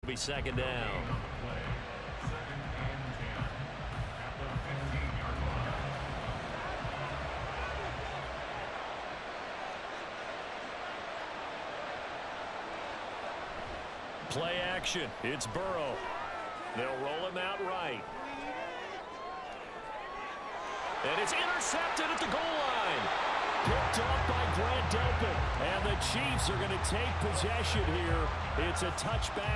be second down. Play action. It's Burrow. They'll roll him out right. And it's intercepted at the goal line. Picked off by Grant Delpit. And the Chiefs are going to take possession here. It's a touchback.